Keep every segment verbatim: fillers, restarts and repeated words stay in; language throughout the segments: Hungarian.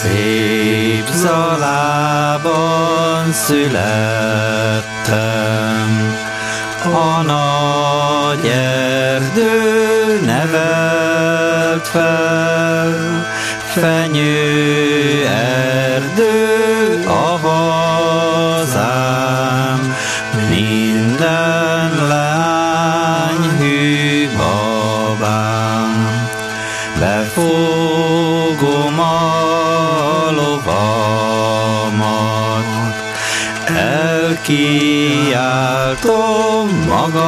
Szép Zalában születtem, a nagy erdő nevelt fel, fenyő erdő a hazám, minden lány hű babám. Befogom a lovamat, elkiáltom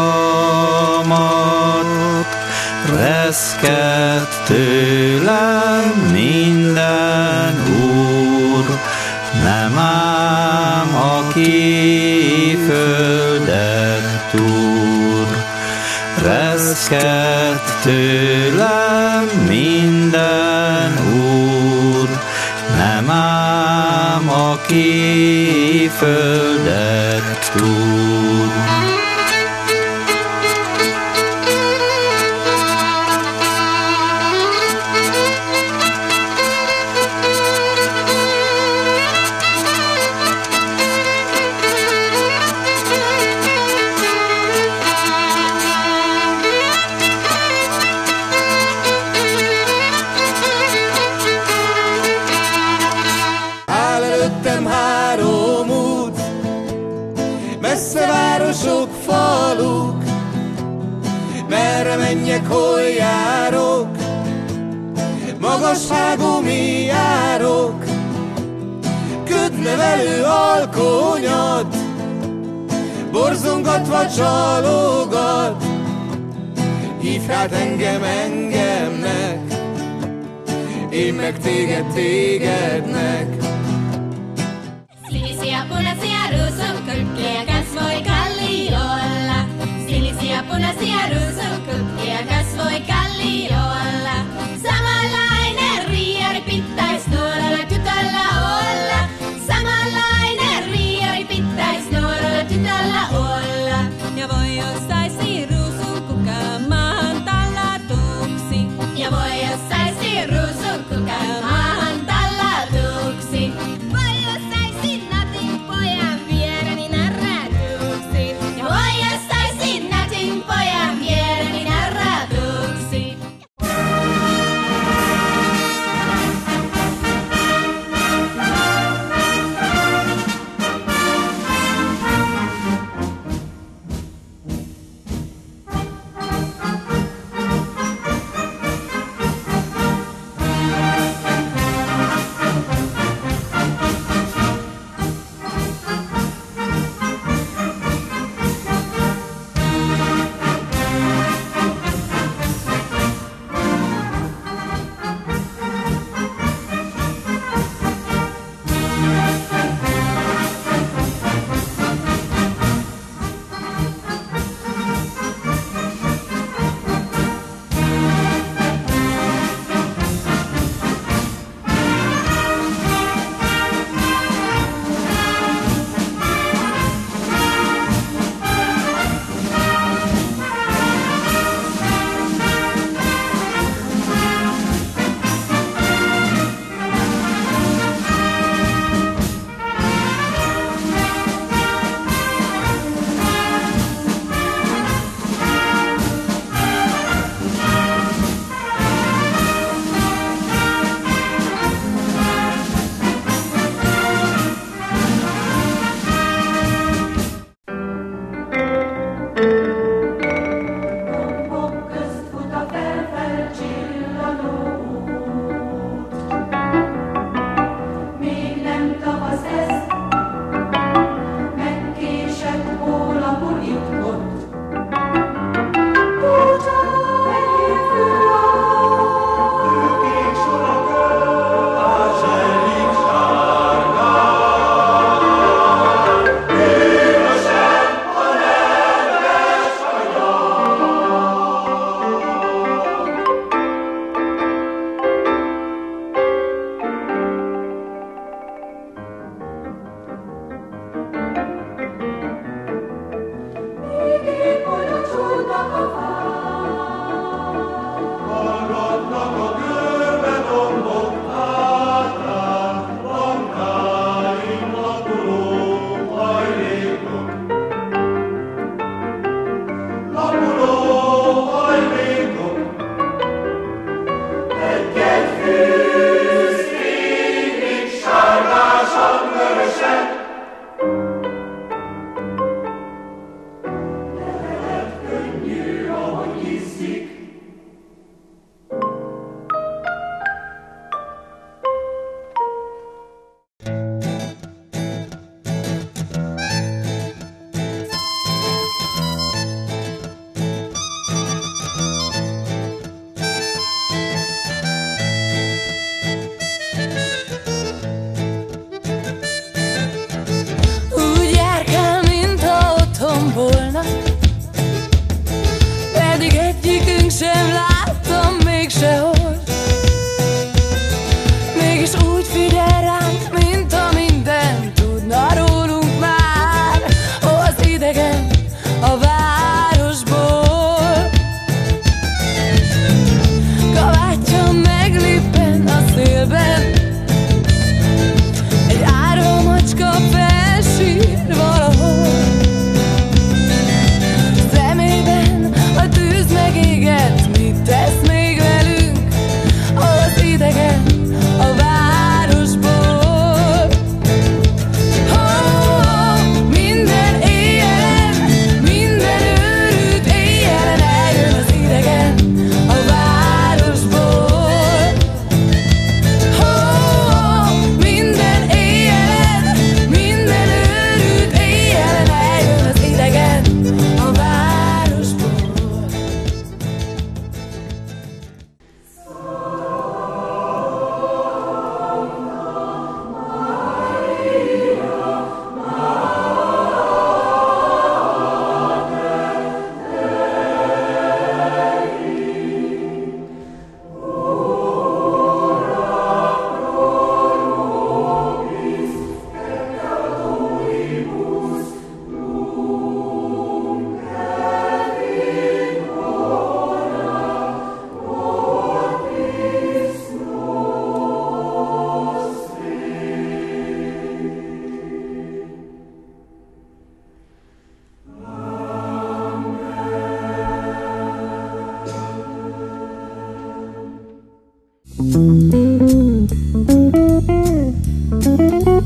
magamat, reszket tőlem minden úr, nem ám aki földet túr. Reszket tőlem minden úr, nem ám aki földet túr. Három út, messze városok, faluk, merre menjek, hol járok, magasságú mi járok, ködnevelő alkonyat, borzongatva csalogat, hívj hát engem engemnek, én meg téged tégednek. Sinisiä punaisia ruusunkylkiä kasvoi kalliolla. Sinisiä punaisia ruusunkylkiä kasvoi kalliolla. Samanlainen riiari pitäis nuorella tytöllä olla. Samanlainen riiari pitäis nuorella tytöllä olla. Ja voi jos saisi ruusunkuka maahan tallatuksi. Ja voi jos saisi ruusunkuka maahan tallatuksi.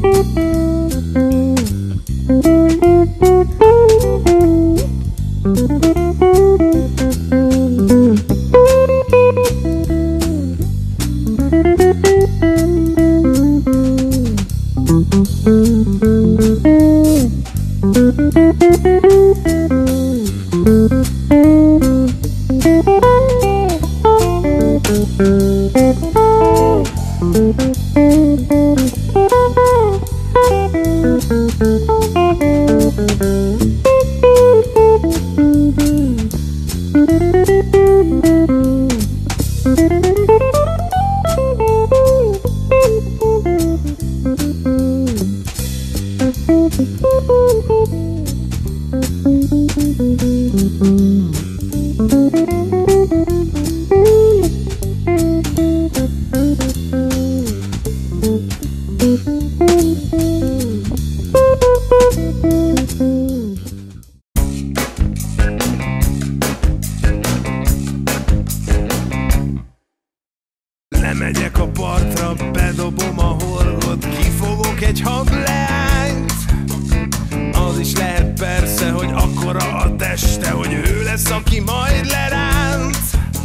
Lemegyek a partra, bedobom a horgot, kifogok egy hagleányt. Az is lehet persze, hogy akkora a teste, hogy ő lesz, aki majd leránt.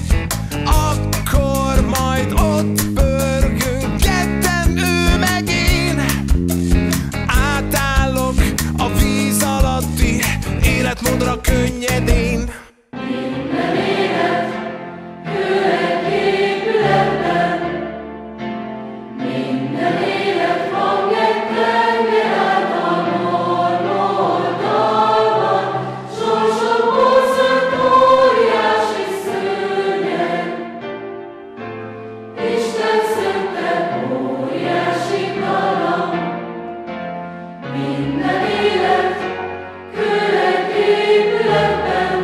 Akkor majd ott pörgünk, ketten, ő meg én. Átállok a víz alatti életmódra könnyedén. Minden élet kőek épületben, minden élet hangja tenger át a mormoltalban, sorsokból szent óriási szőnyeg. Isten szente óriási galamb, minden élet kőek épületben,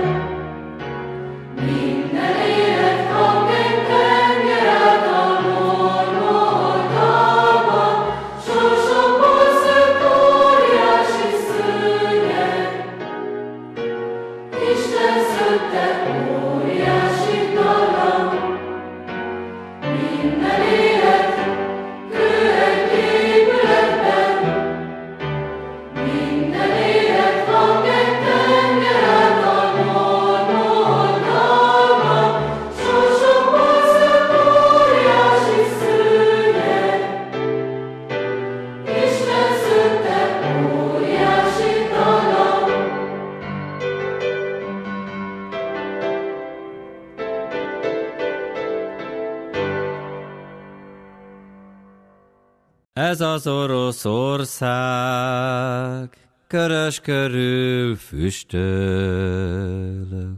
minden élet hang egy tenger át a mormoltalban, sorsokból szent óriási szőnyeg. Isten szente óriási galamb, minden élet kőek épületben, minden élet hang egy tenger át a mormoltalban, sorsokból szent óriási szőnyeg. Isten szente óriási galamb. Ez az Oroszország, körös körül füstölök.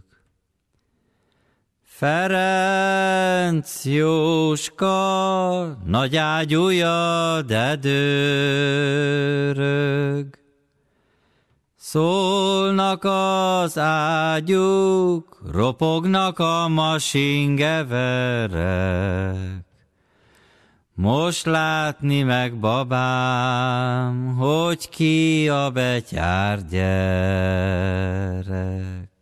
Ferenc Jóska nagy ágyúja, de dőrög. Szólnak az ágyúk, ropognak a masingeverek. Most látni meg, babám, hogy ki a betyár gyerek.